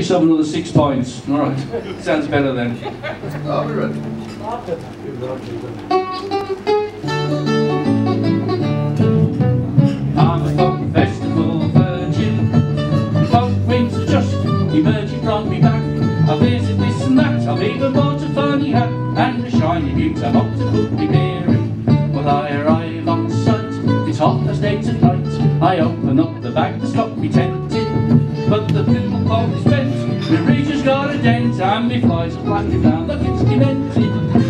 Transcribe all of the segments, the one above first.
Yourself another 6 pints. All right. Sounds better then. I'll be ready. I'm a folk festival virgin. Folk winds are just emerging from me back. I visit this and that. I've even bought a funny hat and a shiny boot. I'm up to put me beer in. Well, I arrive on site. It's 8:30 at night. I open up the bag to stop me tempted, but the little pole is bent. My reader's got a dent and me flies are flattening down like it's demented.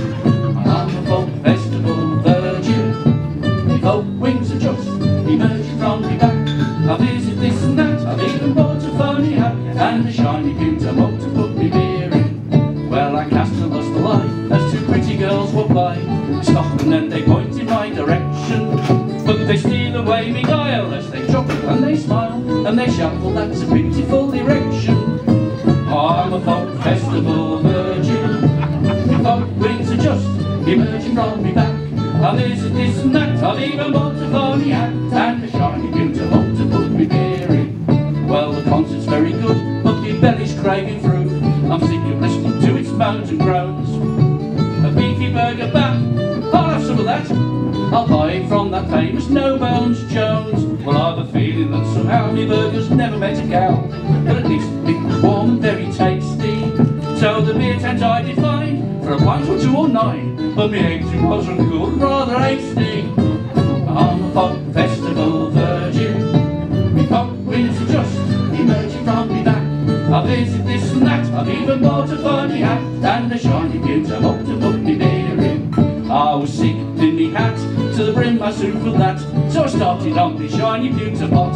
I'm a folk festival virgin. My folk wings are just emerging from me back. I visit this and that. I've even bought a funny hat and a shiny boot. I'm up to put me beer in. Well, I cast a lustful eye as two pretty girls walk by. They stop and then they point in my direction, but they steal away me guile as they chuckle and they smile and they shout, well, that's a beautiful erection. I'm a folk festival virgin. Folk wings are just emerging from me back. I visit this and that. I've even bought a phony hat and a shiny boot. I'm up to put me beer in. Well, the concert's very good, but my belly's craving fruit. I'm sick of listening to its moans and groans. A beefy burger back, I'll have some of that. I'll buy it from that famous No Bones Jones. Well, I've a feeling that somehow my burger's never met a cow, but at least it was warm and very tasty. So the beer tent I did find for a pint or 2 or 9, but my eggs wasn't good, rather hasty. I'm a folk festival virgin. My folk wings are just emerging from me back. I visit this and that. I've even bought a funny hat and a shiny boot. I'm up to put me beer in. I was sick in me hat to the brim, I soon filled that, so I started on me shiny pewter pot.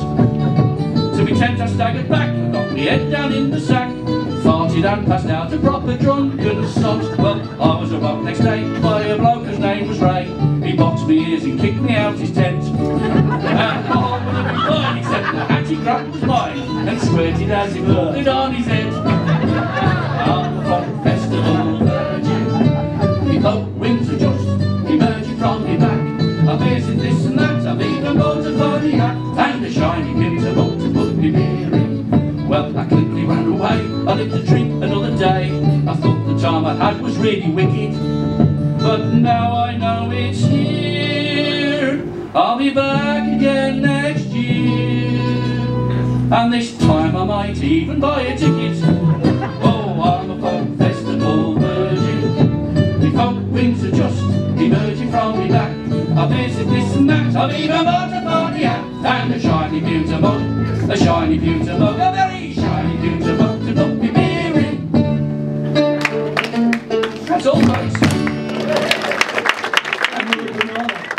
To me tent I staggered back, I got me head down in the sack, farted and passed out a proper drunken sot. Well, I was awoke next day by a bloke whose name was Ray. He boxed me ears and kicked me out his tent, and the whole would have been fine except the hat he grabbed was mine and squirted as he pulled it on his head. I'm a folk festival virgin. Me folk wings are just emerging from me back. I visit this and that. I've even bought a funny hat and a shiny boot. I'm up to put me beer in. Well, I quickly ran away. I lived to drink another day. I thought the time I had was really wicked, but now I know it's here. I'll be back again next year, and this time I might even buy a ticket. Oh, I'm a folk festival virgin. My folk wings are just emerging from me back. I visit this and that. I've even bought a funny hat and a shiny pewter mug, a shiny pewter mug, a very shiny pewter mug to put me beer in. That's all, folks.